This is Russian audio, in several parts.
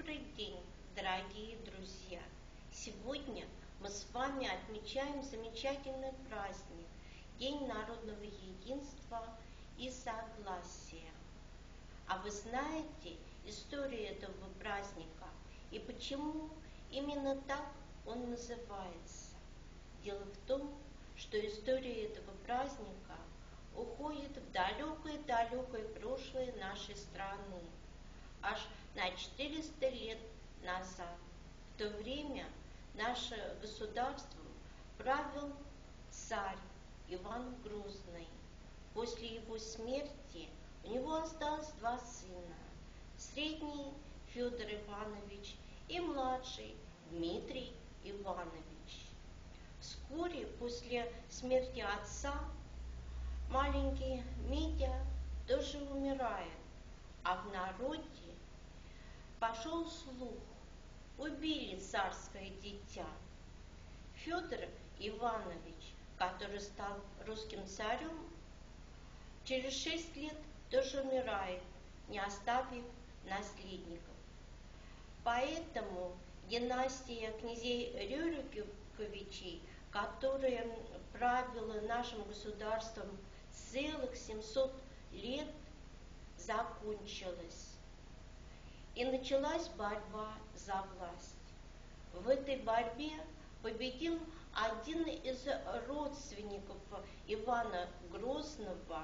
Добрый день, дорогие друзья! Сегодня мы с вами отмечаем замечательный праздник – День народного единства и согласия. А вы знаете историю этого праздника и почему именно так он называется? Дело в том, что история этого праздника уходит в далекое-далекое прошлое нашей страны, аж на 400 лет назад. В то время наше государство правил царь Иван Грозный. После его смерти у него осталось два сына: средний Федор Иванович и младший Дмитрий Иванович. Вскоре после смерти отца маленький Митя тоже умирает, а в народе пошел слух: убили царское дитя. Федор Иванович, который стал русским царем, через 6 лет тоже умирает, не оставив наследников. Поэтому династия князей Рюриковичей, которая правила нашим государством целых 700 лет, закончилась. И началась борьба за власть. В этой борьбе победил один из родственников Ивана Грозного,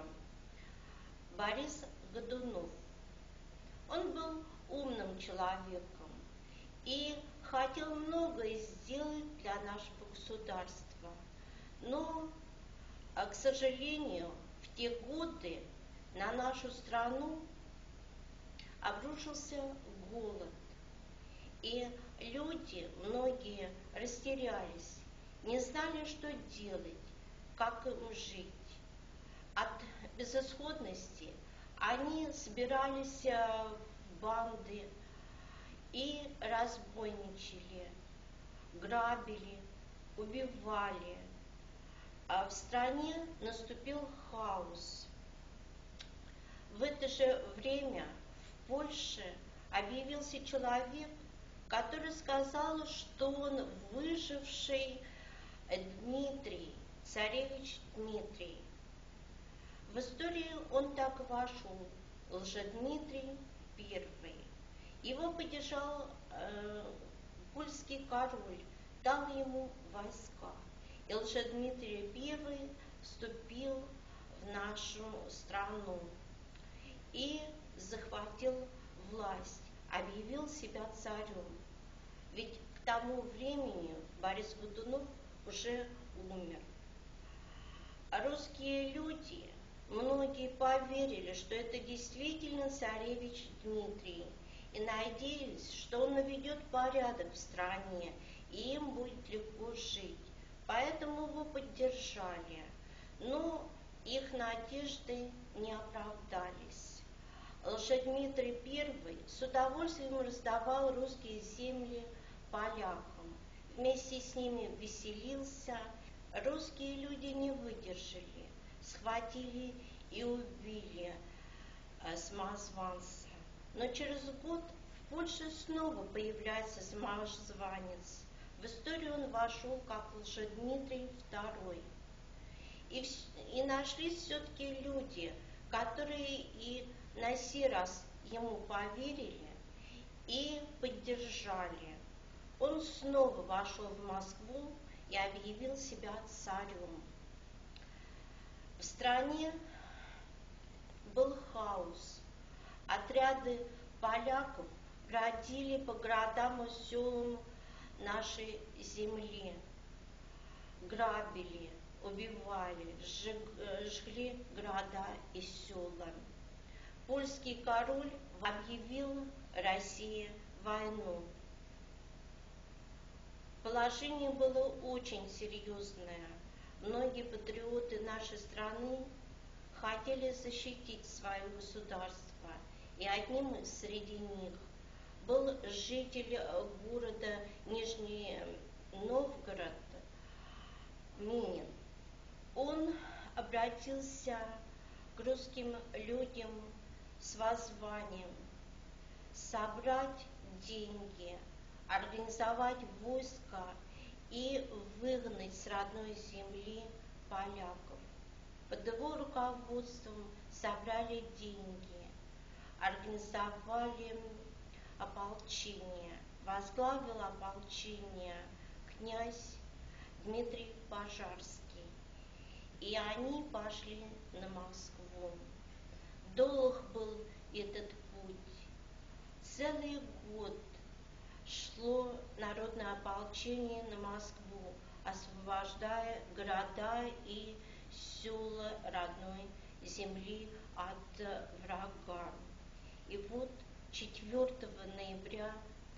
Борис Годунов. Он был умным человеком и хотел многое сделать для нашего государства. Но, к сожалению, в те годы на нашу страну обрушился голод, и люди, многие, растерялись, не знали, что делать, как им жить. От безысходности они собирались в банды и разбойничали, грабили, убивали. А в стране наступил хаос. В это же время в Польше объявился человек, который сказал, что он выживший Дмитрий, царевич Дмитрий. В историю он так и вошел, Лжедмитрий I. Его поддержал польский король, дал ему войска. И Лжедмитрий I вступил в нашу страну и захватил власть, объявил себя царем. Ведь к тому времени Борис Годунов уже умер. Русские люди, многие поверили, что это действительно царевич Дмитрий, и надеялись, что он наведет порядок в стране, и им будет легко жить. Поэтому его поддержали. Но их надежды не оправдались. Лжедмитрий I с удовольствием раздавал русские земли полякам, вместе с ними веселился. Русские люди не выдержали, схватили и убили самозванца. Но через год в Польше снова появляется самозванец. В историю он вошел как Лжедмитрий II. И нашлись все-таки люди, которые и на сей раз ему поверили и поддержали. Он снова вошел в Москву и объявил себя царем. В стране был хаос. Отряды поляков бродили по городам и селам нашей земли, грабили, убивали, жгли города и села. Польский король объявил России войну. Положение было очень серьезное. Многие патриоты нашей страны хотели защитить свое государство, и одним среди них был житель города Нижний Новгород Минин. Он обратился к русским людям с воззванием: собрать деньги, организовать войско и выгнать с родной земли поляков. Под его руководством собрали деньги, организовали ополчение. Возглавил ополчение князь Дмитрий Пожарский. И они пошли на Москву. Долг был этот путь. Целый год шло народное ополчение на Москву, освобождая города и села родной земли от врага. И вот 4 ноября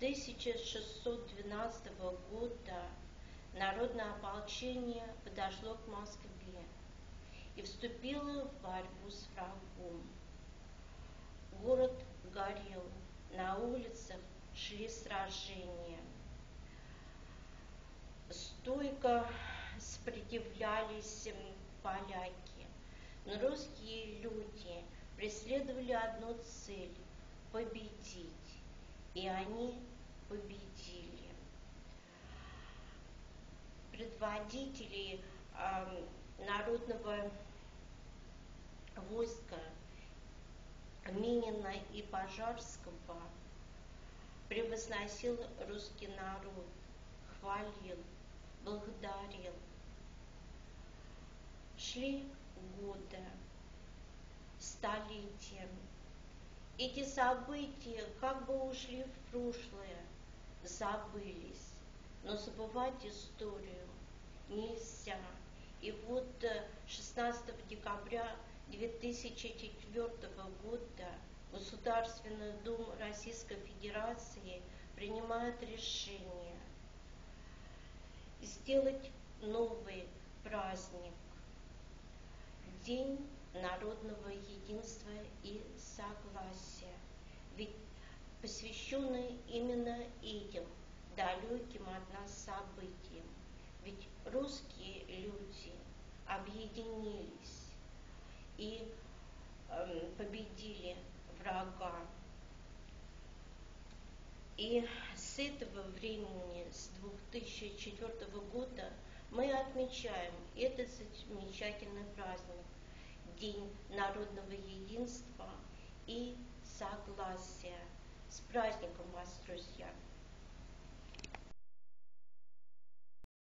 1612 года народное ополчение подошло к Москве и вступило в борьбу с врагом. Город горел, на улицах шли сражения. Стойко сопротивлялись поляки, но русские люди преследовали одну цель – победить, и они победили. Предводители народного войска Минина и Пожарского превозносил русский народ, хвалил, благодарил. Шли годы, столетия. Эти события как бы ушли в прошлое, забылись. Но забывать историю нельзя. И вот 16 декабря 2004 года Государственная Дума Российской Федерации принимает решение сделать новый праздник – День народного единства и согласия, ведь посвященный именно этим далеким от нас событиям. Ведь русские люди объединились и победили врага. И с этого времени, с 2004 года, мы отмечаем этот замечательный праздник – День народного единства и согласия. С праздником вас, друзья!